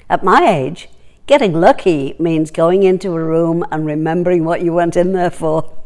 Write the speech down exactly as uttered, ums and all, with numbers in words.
At my age, getting lucky means going into a room and remembering what you went in there for.